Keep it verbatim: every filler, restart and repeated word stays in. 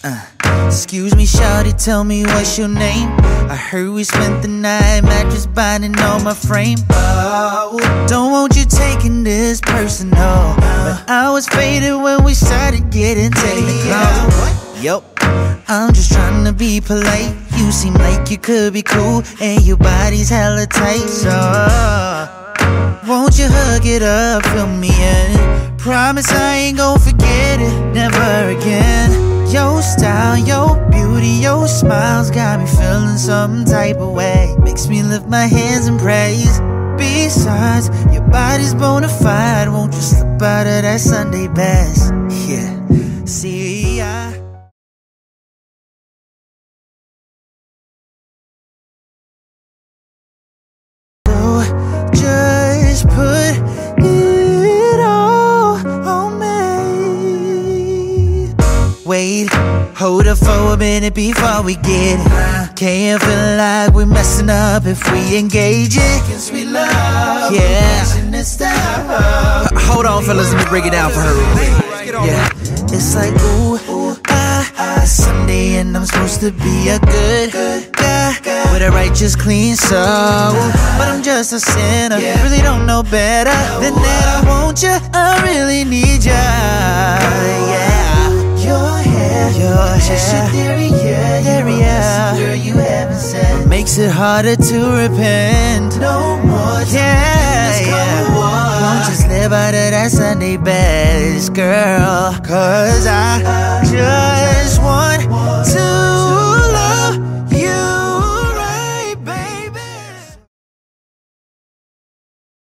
Uh, excuse me, shawty, tell me what's your name? I heard we spent the night mattress binding on my frame. Oh, don't want you taking this personal, but I was faded when we started getting technical. Yup, I'm just trying to be polite. You seem like you could be cool, and your body's hella tight. So won't you hug it up, fill me in? Promise I ain't gon' forget it, never again. Your style, your beauty, your smile's got me feeling some type of way. Makes me lift my hands in praise. Besides, your body's bona fide. Won't you slip out of that Sunday best? Yeah, see, I so just put it all on me. Wait, hold up for a minute before we get it. Can't feel like we're messing up if we engage it. Sweet love, yeah. Hold on, fellas, let me break it down for her real quick. Yeah, it's like ooh, ooh ah, ah, it's Sunday and I'm supposed to be a good guy with a righteous, clean soul, but I'm just a sinner. Really don't know better than that. I want you, I really need ya. Yeah, your hair, your hair, your theory, yeah, theory, yeah. Girl, you haven't said makes it harder to repent. No more, yeah, yeah. Won't just live out of that Sunday best, girl? 'Cause I just